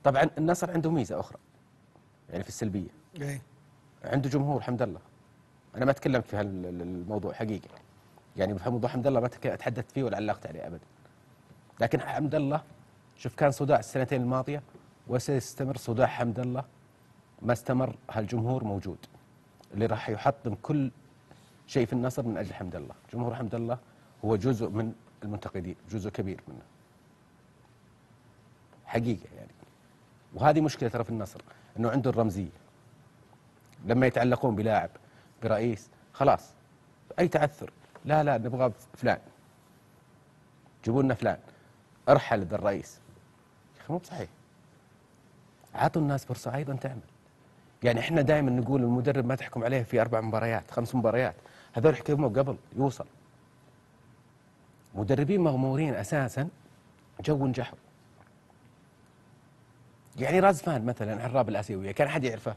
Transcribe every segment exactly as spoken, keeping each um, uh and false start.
طبعا النصر عنده ميزه اخرى يعني في السلبيه. ايه عنده جمهور حمد الله. انا ما تكلمت في هالموضوع حقيقه، يعني في موضوع حمد الله ما تحدثت فيه ولا علقت عليه ابدا. لكن حمد الله شوف كان صداع السنتين الماضيه وسيستمر صداع حمد الله ما استمر هالجمهور موجود، اللي راح يحطم كل شيء في النصر من اجل حمد الله. جمهور حمد الله هو جزء من المنتقدين، جزء كبير منه حقيقه يعني. وهذه مشكله ترى في النصر، انه عنده الرمزيه. لما يتعلقون بلاعب برئيس خلاص اي تعثر، لا لا نبغى فلان، جيبوا لنا فلان، ارحل ذا الرئيس. يا اخي مو بصحيح. عطوا الناس فرصه ايضا تعمل. يعني احنا دائما نقول المدرب ما تحكم عليه في اربع مباريات خمس مباريات، هذول يحكموا قبل يوصل. مدربين مغمورين اساسا جو نجحوا. يعني رازفان مثلا عراب الاسيويه كان حد يعرفه؟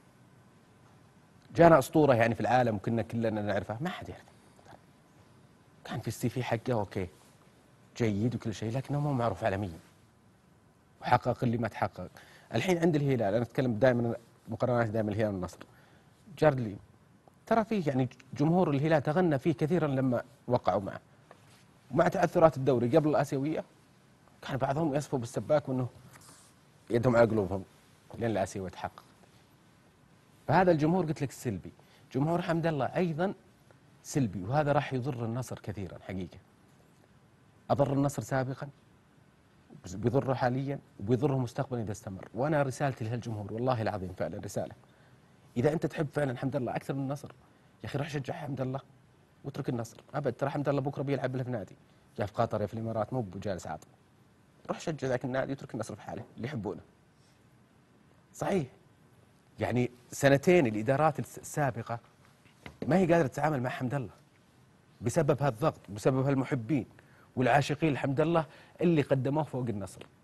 جانا اسطوره يعني في العالم وكنا كلنا نعرفه؟ ما حد يعرفه. كان في السي في حقه اوكي جيد وكل شيء، لكنه مو معروف عالميا وحقق اللي ما تحقق. الحين عند الهلال، انا اتكلم دائما مقارنات دائما الهلال والنصر. جاردلي ترى فيه يعني جمهور الهلال تغنى فيه كثيرا لما وقعوا معه، ومع تعثرات الدوري قبل الاسيويه كان بعضهم يصفوا بالسباك وانه يدهم على قلوبهم لين الاسيويه تحقق. فهذا الجمهور قلت لك السلبي. جمهور حمد الله ايضا سلبي، وهذا راح يضر النصر كثيرا حقيقه. اضر النصر سابقا، بيضره حاليا، وبيضره مستقبلا اذا استمر. وانا رسالتي لهالجمهور والله العظيم فعلا رساله، اذا انت تحب فعلا حمد الله اكثر من النصر يا اخي روح شجع حمد الله واترك النصر. ابد ترى حمد الله بكره بيلعب له في نادي، يا في قطر يا في الامارات، مو بجالس عاطل. روح شجع ذاك النادي واترك النصر في حاله اللي يحبونه. صحيح يعني سنتين الادارات السابقه ما هي قادره تتعامل مع حمد الله بسبب هالضغط، بسبب هالمحبين والعاشقين لحمد الله اللي قدموه فوق النصر.